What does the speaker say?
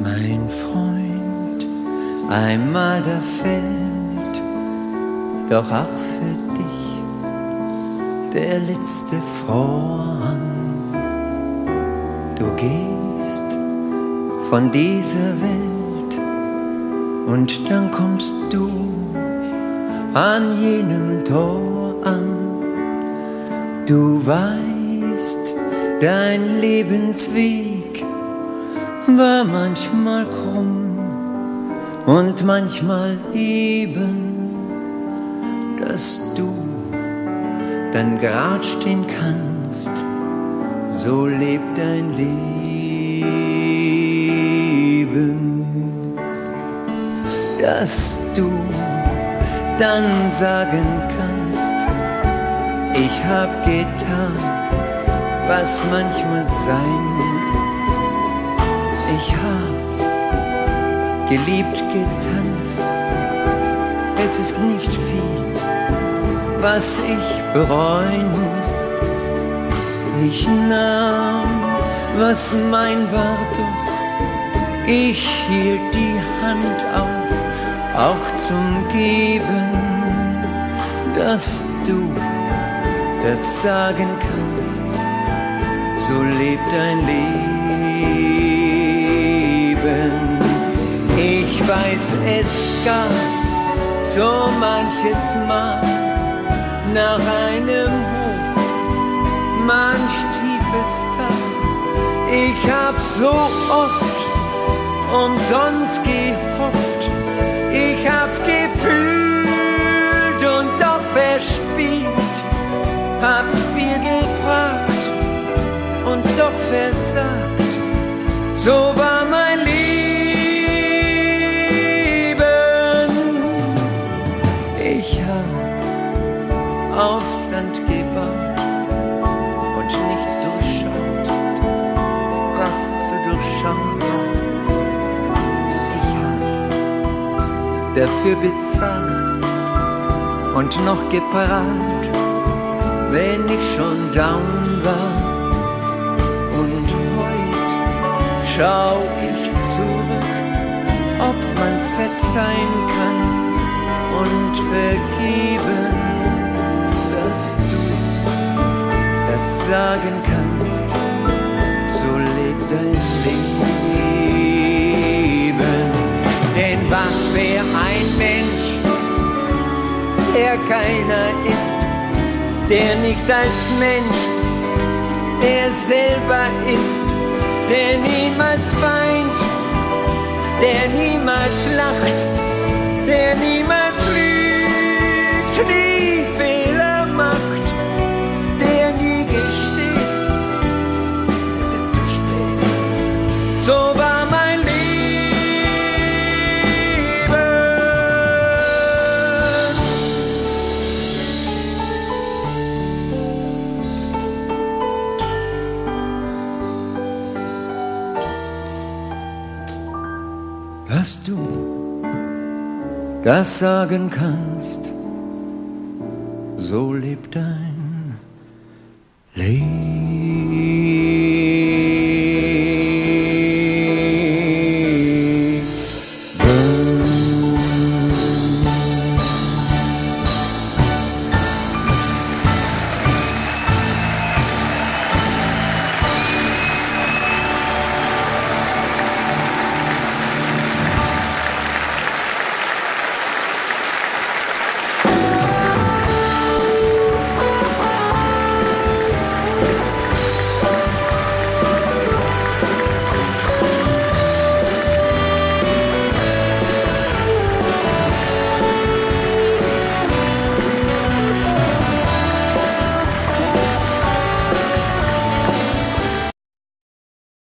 Mein Freund, einmal da fällt doch auch für dich der letzte Vorhang. Du gehst von dieser Welt und dann kommst du an jenem Tor an. Du weißt, dein Lebensweg war manchmal krumm und manchmal eben, dass du dann grad stehen kannst. So lebt dein Leben, dass du dann sagen kannst, ich hab getan, was manchmal sein muss. Ich hab geliebt, getanzt, es ist nicht viel, was ich bereuen muss. Ich nahm, was mein war, doch ich hielt die Hand auf, auch zum Geben, dass du das sagen kannst. So lebt dein Leben. Ich weiß, es gab so manches Mal nach einem Hoch, manch tiefes Tal. Ich hab so oft umsonst gehofft, ich hab's gefühlt und doch verspielt, hab viel gefragt und doch versagt. So war mein Leben. Ich hab auf Sand gebaut und nicht durchschaut, was zu durchschauen war. Ich hab dafür bezahlt und noch geprahlt, wenn ich schon down war. Und heut schau ich zurück, ob man's verzeihen kann und vergeben, dass du das sagen kannst. So lebt dein Leben. Denn was wär ein Mensch, der keiner ist, der nicht als Mensch er selber ist, der niemals weint, der niemals lacht, der niemals lügt, die Fehler macht, der nie gesteht, es ist zu spät. So war mein Leben. Dass du das sagen kannst, so lebt dein Leben.